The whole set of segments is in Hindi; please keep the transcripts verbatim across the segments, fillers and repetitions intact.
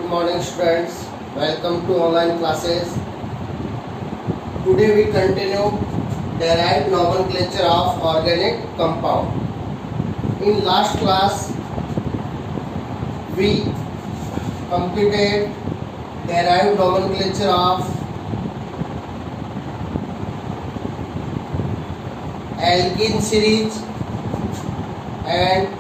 morning students, welcome to online classes. Today we continue derived nomenclature of organic compound. In last class we completed derived nomenclature of alkene series and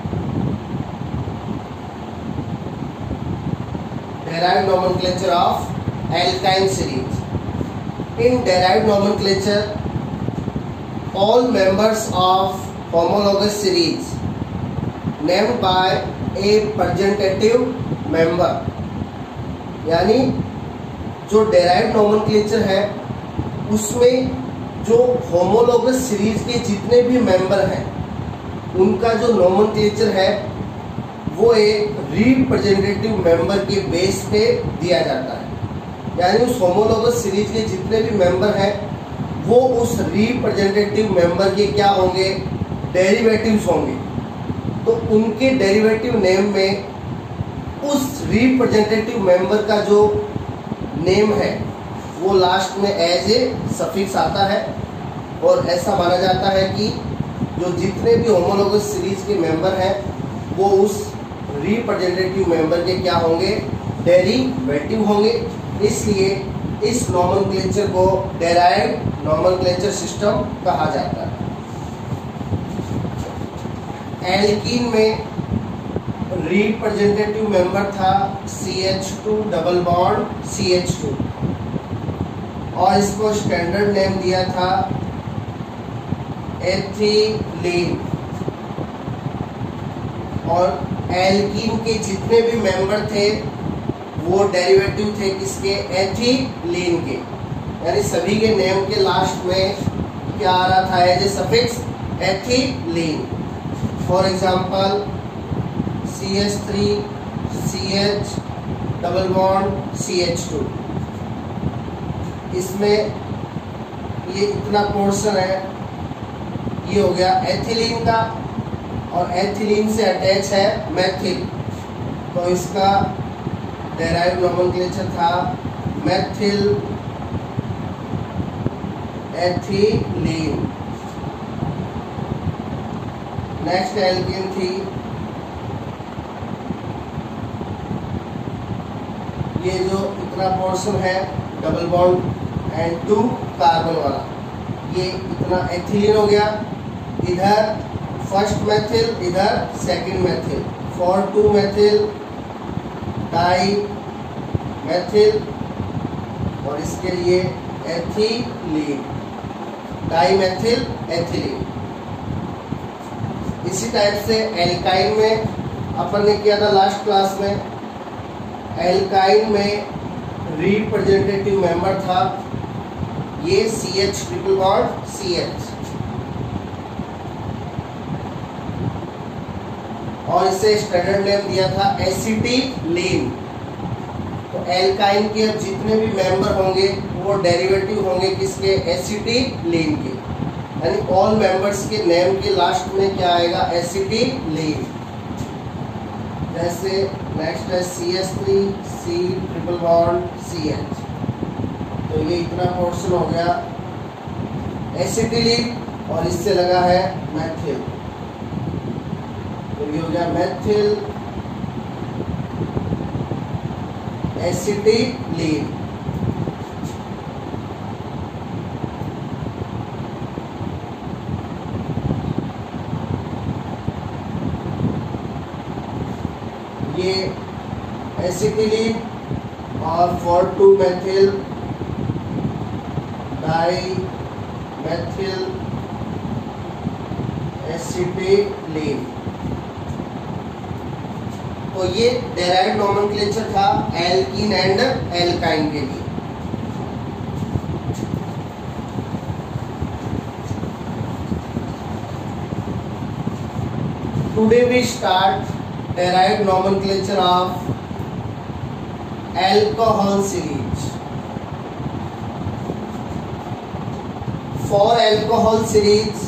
derived nomenclature of alkyne series. In derived nomenclature, all members of homologous series named by a representative member, यानी जो derived nomenclature है उसमें जो homologous सीरीज के जितने भी मेंबर हैं उनका जो nomenclature है वो एक रिप्रेजेंटेटिव मेंबर के बेस पे दिया जाता है। यानी उस होमोलोगस सीरीज के जितने भी मेंबर हैं वो उस रिप्रेजेंटेटिव मेंबर के क्या होंगे, डेरिवेटिव्स होंगे। तो उनके डेरिवेटिव नेम में उस रिप्रेजेंटेटिव मेंबर का जो नेम है वो लास्ट में एज ए सफिक्स आता है और ऐसा माना जाता है कि जो जितने भी होमोलोगस सीरीज के मेंबर हैं वो उस रिप्रेजेंटेटिव मेंबर के क्या होंगे, डेरिवेटिव होंगे। इसलिए इस नोमेनक्लेचर को डेराइव्ड नोमेनक्लेचर सिस्टम कहा जाता है। एल्कीन में रिप्रेजेंटेटिव मेंबर था C H two double bond C H two और इसको स्टैंडर्ड नेम दिया था एथिलीन। और एल्कीन के जितने भी मेंबर थे वो डेरिवेटिव थे किसके, एथिलीन के। यानी सभी के नेम के लास्ट में क्या आ रहा था as a suffix, ethylene. For example C H three C H double bond C H two, इसमें ये इतना पोर्शन है, ये हो गया एथिलीन का और एथिलीन से अटैच है मेथिल, तो इसका डेराइव्ड नोमेनक्लेचर था मेथिल एथिलीन। नेक्स्ट एल्कीन थी, ये जो इतना पोर्शन है double bond and two carbon वाला, ये इतना एथिलीन हो गया। इधर फर्स्ट मेथिल, इधर second methyl, for two methyl die methyl और इसके लिए एथिलीन, डाई मेथिल एथिलीन। इसी टाइप से एल्काइन में अपन ने किया था लास्ट क्लास में, एल्काइन में रिप्रेजेंटेटिव मेंबर था ये C H triple bond C H और इसे स्टैंडर्ड नेम दिया था एसिटिलीन। तो एल्काइन के अब जितने भी मेंबर होंगे वो डेरिवेटिव होंगे किसके, एसिटिलीन के। यानी ऑल मेंबर्स के नेम के लास्ट में क्या आएगा, एसिटिलीन। जैसे नेक्स्ट है C H three C triple bond C H, तो ये इतना पोर्शन हो गया एसिटिलीन और इससे लगा है मेथिल, तो ये हो गया मेथिल एसिटिलीन। ये एसिटिलीन और for two methyl die methyl acetylene. तो ये डेराइव्ड नोमेनक्लेचर था एल्कीन एंड एल्काइन के लिए। Today we start derived nomenclature of alcohol series. For alcohol series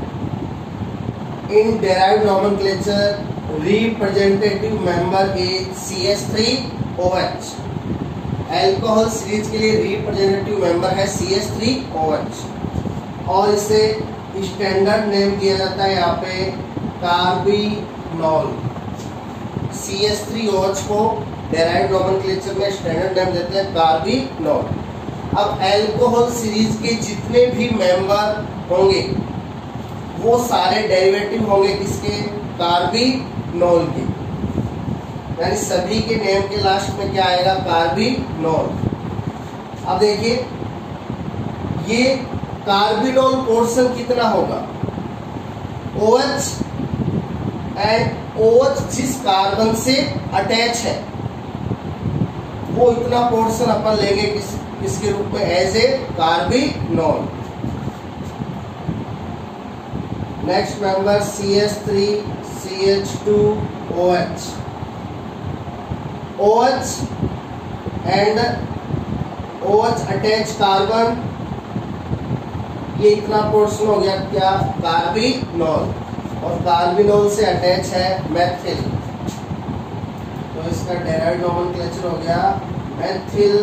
in derived nomenclature representative member is C H three OH। Alcohol series के लिए रिप्रेजेंटेटिव मेंबर है C H three O H और इसे स्टैंडर्ड नेम दिया जाता है यहाँ पे carbinol. C H three O H को डेराइव्ड नोमेनक्लेचर में स्टैंडर्ड नेम देते हैं कार्बिनॉल। अब अल्कोहल सीरीज के जितने भी मेंबर होंगे वो सारे डेरिवेटिव होंगे किसके, कार्बिनॉल के, यानी सभी के नेम के लास्ट में क्या आएगा, कार्बिनॉल। अब देखिए ये कार्बिनॉल पोर्शन कितना होगा, OH एंड OH जिस कार्बन से अटैच है वो इतना पोर्शन अपन लेंगे किस किसके रूप में, as a carbinol. Next member C H three C H two O H. OH and OH attach carbon, ये इतना पोर्शन हो गया क्या, कार्बिनॉल, और कार्बिनॉल से अटैच है मेथिल, तो इसका डेराइव्ड नोमेनक्लेचर हो गया मेथिल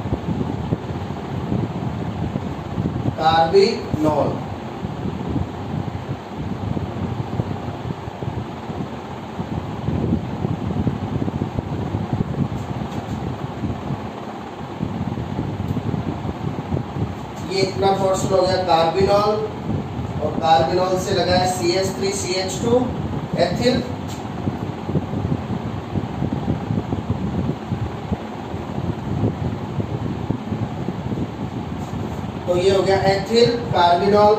कार्बिनॉल। ये इतना पोर्शन हो गया कार्बिनॉल, और कार्बिनॉल से लगा है C H three C H two ethyl, तो ये हो गया एथिल कार्बिनॉल।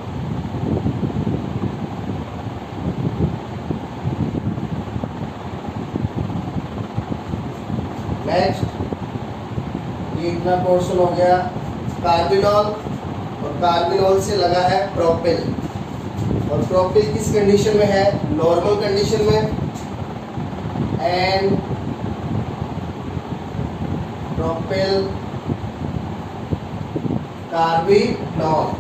नेक्स्ट ये इतना पोर्शन हो गया कार्बिनॉल, और कार्बिनॉल से लगा है प्रोपिल, और प्रोपिल किस कंडीशन में है, नॉर्मल कंडीशन में, and propyl carbinol.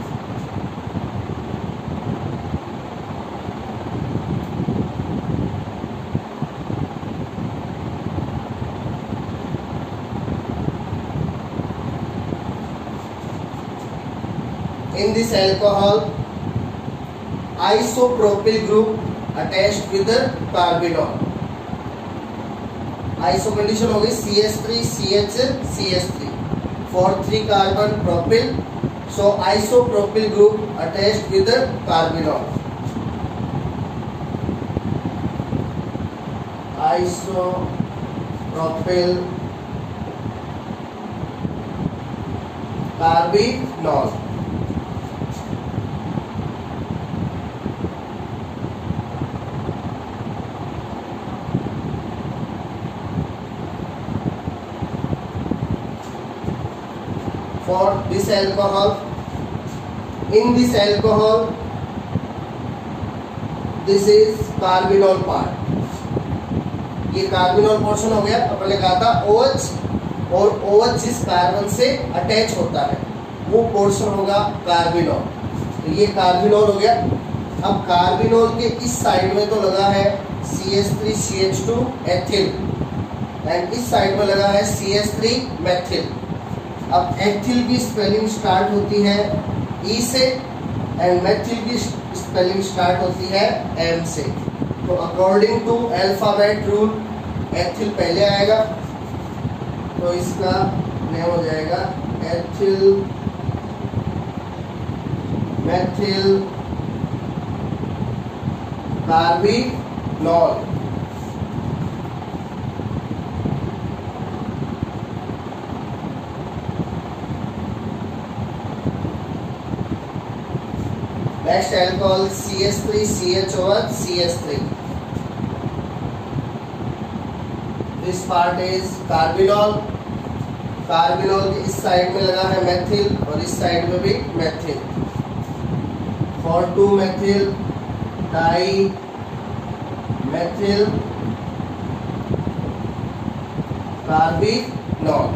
In this alcohol, isopropyl group attached with the carbinol. Iso condition हो गई C H three C H C H three for three carbon propyl, so isopropyl group attached with the carbinol. Isopropyl carbinol. For this alcohol, in this alcohol, this is carbinol part. ये कार्बिनॉल पोर्शन हो गया, अपन ने कहा था OH, और OH जिस कार्बन से अटैच होता है वो पोर्शन होगा कार्बिनॉल, तो ये कार्बिनॉल हो गया। अब कार्बिनॉल के इस साइड में तो लगा है C H three C H two ethyl, and इस साइड में लगा है सी एच थ्री मेथिल। अब एथिल की स्पेलिंग स्टार्ट होती है ई से, एंड मेथिल की स्पेलिंग स्टार्ट होती है एम से, तो according to alphabet rule ethyl पहले आएगा, तो इसका नेम हो जाएगा ethyl methyl carbinol. Next alcohol C H three C H O H C H three. This part is carbinol. Carbinol के इस साइड में लगा है मेथिल, और इस साइड में भी methyl. For two methyl die methyl carbinol.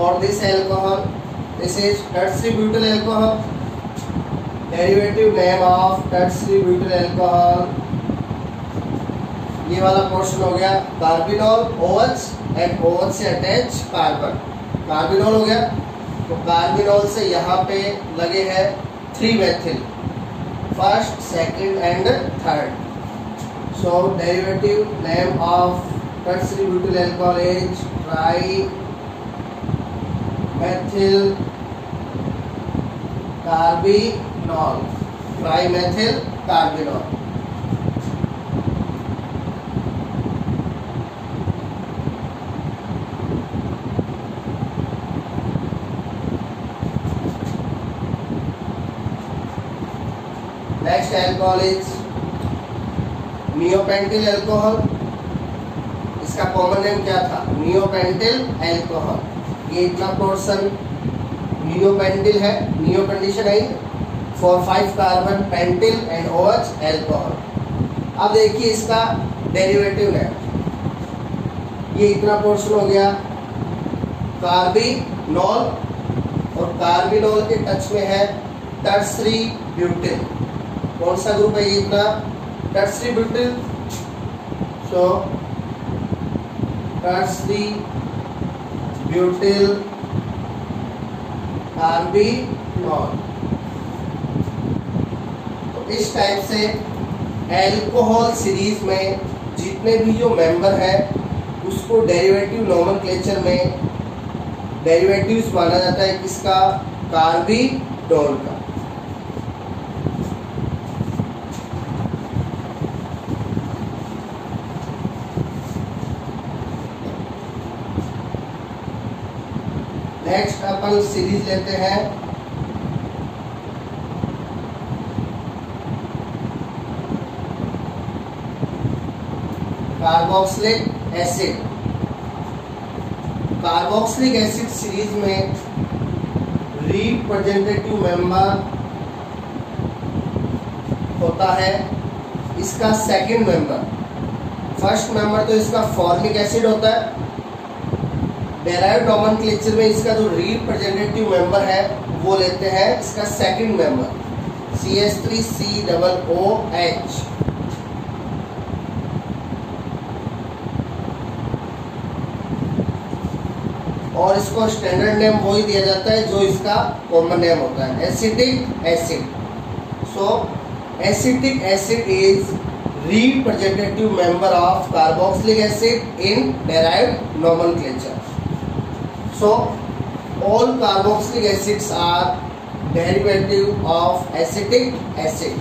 for this alcohol. This is tertiary butyl alcohol. Derivative name of tertiary butyl alcohol. ये वाला पोर्शन हो गया कार्बिनॉल OH एंड OH से अटैच कार्बन. कार्बिनॉल हो गया, तो कार्बिनॉल से यहाँ पे लगे हैं three methyl, first, second and third. So derivative name of tertiary butyl alcohol is trimethyl carbinol. Trimethyl carbinol. Next alcohol is neopentyl alcohol. इसका कॉमन नेम क्या था? Neopentyl alcohol. ये इतना पोर्शन नियोपेंटिल है, नियोपेंटिशन है for five carbon pentyl and OH alcohol. अब देखिए इसका डेरिवेटिव है. ये इतना पोर्शन हो गया कार्बिनॉल, और कार्बिनॉल के टच में है टर्सरी ब्यूटिल. कौन सा ग्रुप है ये इतना? Tertiary butyl. So tertiary butyl carbinol. तो इस टाइप से एल्कोहल सीरीज में जितने भी जो मेंबर है उसको डेरिवेटिव नोमेनक्लेचर में डेरिवेटिव्स माना जाता है. किसका? कार्बिनॉल का. नेक्स्ट अपन सीरीज लेते हैं carboxylic acid. Carboxylic acid series में रिप्रेजेंटेटिव मेंबर होता है इसका सेकंड मेंबर. फर्स्ट मेंबर तो इसका फॉर्मिक एसिड होता है. डेराइव्ड नोमेनक्लेचर में इसका जो रिप्रेजेंटेटिव मेंबर है वो लेते हैं इसका second member C H three C double O H. और इसको स्टैंडर्ड नेम वही दिया जाता है जो इसका कॉमन नेम होता है, acetic acid. So acetic acid is representative member of carboxylic acid in derived nomenclature. So all carboxylic acids are derivative of acetic acid.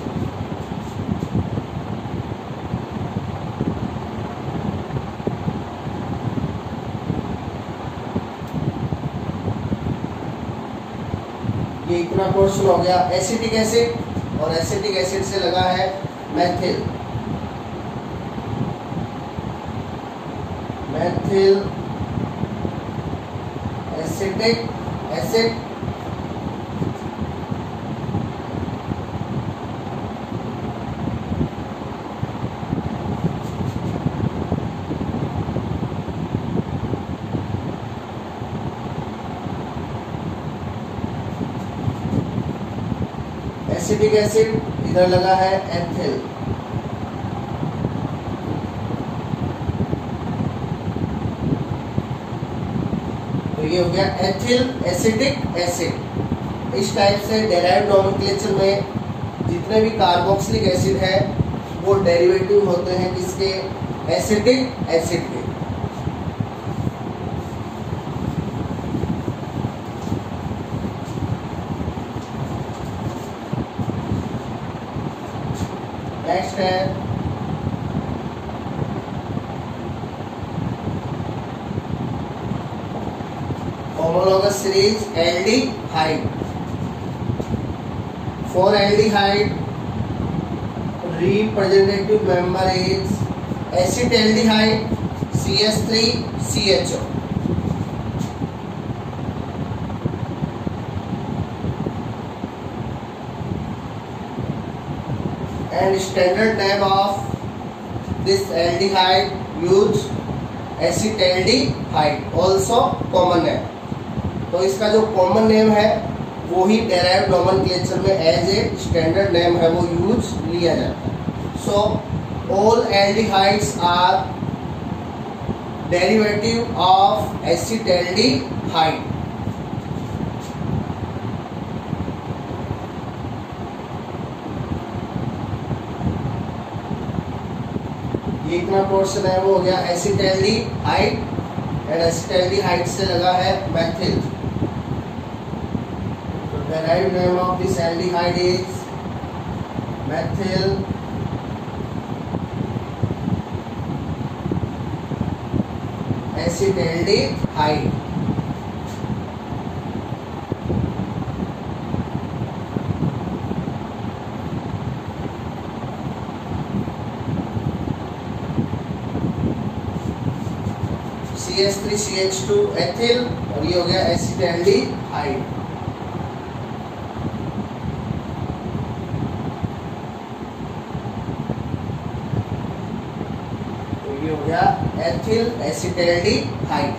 ये इतना पोर्शन हो गया एसिटिक एसिड, और एसिटिक एसिड से लगा है methyl. Methyl acetic acid. Acetic acid इधर लगा है एथिल. ये हो गया एथिल एसिटिक एसिड. इस टाइप से डेराइव्ड नोमेनक्लेचर में जितने भी कार्बोक्सिलिक एसिड है वो डेरिवेटिव होते हैं किसके? एसिटिक एसिड के. नेक्स्ट है homologous series aldehyde. For aldehyde, representative member is acetaldehyde C H three C H O. And standard name of this aldehyde used acetaldehyde, also common name. तो इसका जो कॉमन नेम है वो ही डेराइव्ड नोमेनक्लेचर में एज ए स्टैंडर्ड नेम है वो यूज लिया जाता है। So all aldehydes are derivative of acetaldehyde. ये इतना पोर्शन है वो हो गया एसिटैल्डिहाइड, एंड एसिटैल्डिहाइड से लगा है मेथिल। तो derived name of this aldehyde is methyl acetaldehyde. C H three C H two ethyl, और ये हो गया एसिटैल्डिहाइड। तो ये हो गया एथिल एसिटैल्डिहाइड।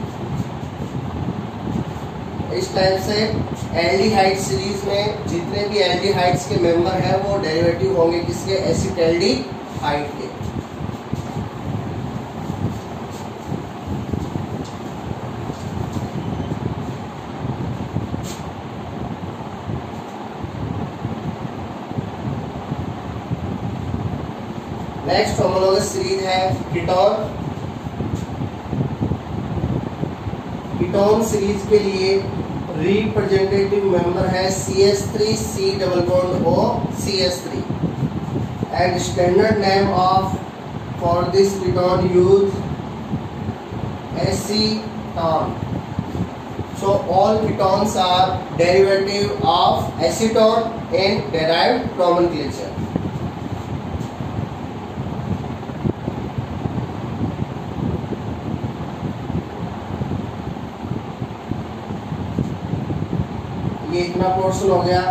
इस टाइप से एल्डिहाइड सीरीज में जितने भी एल्डिहाइड्स के मेंबर हैं वो डेरिवेटिव होंगे किसके? एसिटैल्डिहाइड के। नेक्स्ट होमोलॉगस सीरीज है कीटोन। कीटोन सीरीज के लिए रिप्रेजेंटेटिव मेंबर है C H three C double bond O C H three, and standard name of for this ketone use acetone. So all ketones are derivative of acetone in derived nomenclature. ये इतना पोर्शन हो गया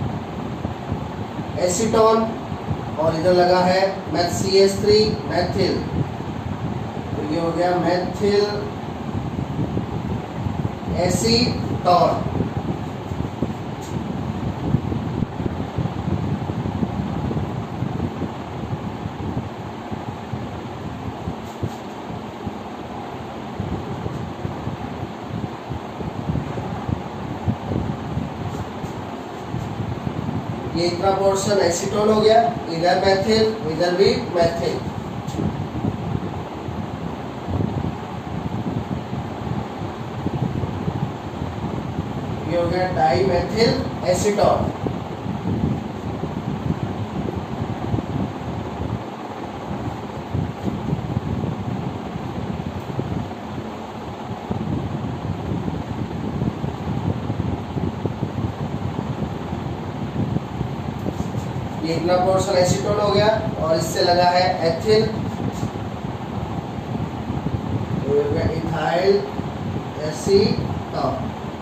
एसीटोन, और इधर लगा है meth C H three methyl, तो ये हो गया मैथिल एसीटोन। ये इतना पोर्शन एसीटोन हो गया, इधर मैथिल इधर भी मैथिल। ये हो गया डाई मैथिल एसीटोन। ये इतना पोर्शन एसीटोन हो गया, और इससे लगा है एथिल, तो हो गया इथाइल एसीटोन।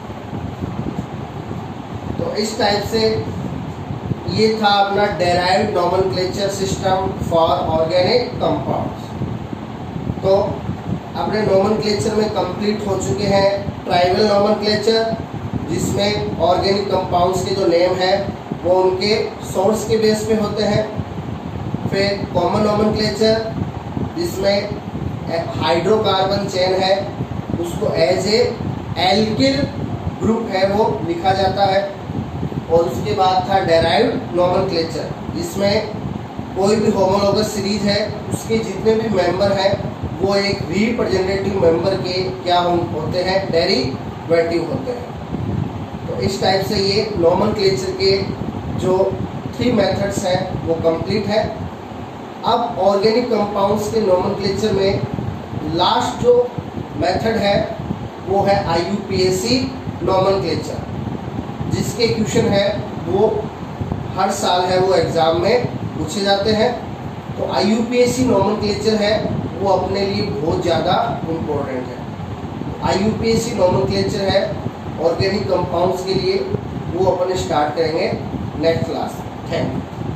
तो इस टाइप से ये था अपना derived nomenclature system for organic compounds. तो अपने नोमेनक्लेचर में कंप्लीट हो चुके हैं ट्राइबल नोमेनक्लेचर, जिसमें ऑर्गेनिक कंपाउंड्स के जो नेम है वो उनके सोर्स के बेस पे होते हैं। फिर कॉमन नोमेनक्लेचर, जिसमें हाइड्रोकार्बन चेन है उसको एज ए एल्किल ग्रुप है वो लिखा जाता है। और उसके बाद था डेराइव्ड नोमेनक्लेचर, जिसमें कोई भी होमोलॉगस सीरीज है उसके जितने भी मेंबर हैं वो एक रिप्रेजेंटेटिव मेंबर के क्या होते हैं? डेरिवेटिव होते हैं। तो इस टाइप से ये नोमेनक्लेचर के जो थ्री मेथड्स हैं वो कंप्लीट है। अब ऑर्गेनिक कंपाउंड्स के नोमेनक्लेचर में लास्ट जो मेथड है वो है I U P A C nomenclature, जिसके क्वेश्चन है वो हर साल है वो एग्जाम में पूछे जाते हैं। तो I U P A C nomenclature है वो अपने लिए बहुत ज़्यादा इम्पोर्टेंट है। I U P A C nomenclature है ऑर्गेनिक कंपाउंड्स के लिए, वो अपन स्टार्ट करेंगे नेक्स्ट क्लास। Thank you.